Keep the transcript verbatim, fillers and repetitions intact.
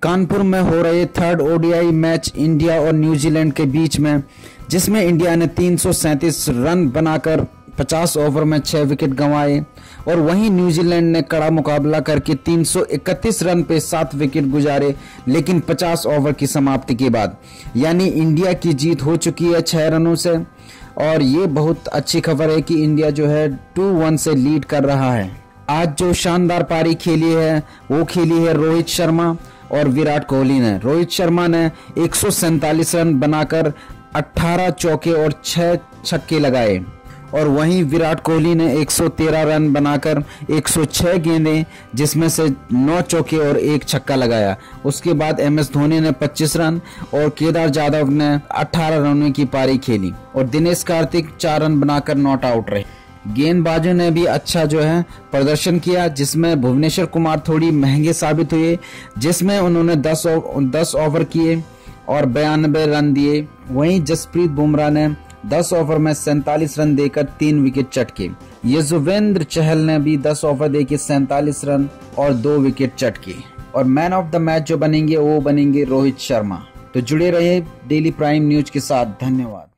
कानपुर में हो रहे थर्ड ओडीआई मैच इंडिया और न्यूजीलैंड के बीच में, जिसमें इंडिया ने तीन सौ सैंतीस रन बनाकर पचास ओवर में छह विकेट गंवाए और वहीं न्यूजीलैंड ने कड़ा मुकाबला करके तीन सौ इकतीस रन पे सात विकेट गुजारे, लेकिन पचास ओवर की समाप्ति के बाद। यानी इंडिया की जीत हो चुकी है छह रनों से और ये बहुत अच्छी खबर है कि इंडिया जो है टू वन से लीड कर रहा है। आज जो शानदार पारी खेली है वो खेली है रोहित शर्मा और विराट कोहली ने। रोहित शर्मा ने एक सौ सैंतालीस रन बनाकर अठारह चौके और छह छक्के लगाए और वहीं विराट कोहली ने एक सौ तेरह रन बनाकर एक सौ छह गेंदें, जिसमें से नौ चौके और एक छक्का लगाया। उसके बाद एम एस धोनी ने पच्चीस रन और केदार जाधव ने अठारह रनों की पारी खेली और दिनेश कार्तिक चार रन बनाकर नॉट आउट रहे। गेंदबाजों ने भी अच्छा जो है प्रदर्शन किया, जिसमें भुवनेश्वर कुमार थोड़ी महंगे साबित हुए, जिसमें उन्होंने दस दस ओवर किए और बयानबे रन दिए। वहीं जसप्रीत बुमराह ने दस ओवर में सैंतालीस रन देकर तीन विकेट चटके। युजवेंद्र चहल ने भी दस ओवर देके सैंतालीस रन और दो विकेट चटके। और मैन ऑफ द मैच जो बनेंगे वो बनेंगे रोहित शर्मा। तो जुड़े रहे डेली प्राइम न्यूज के साथ। धन्यवाद।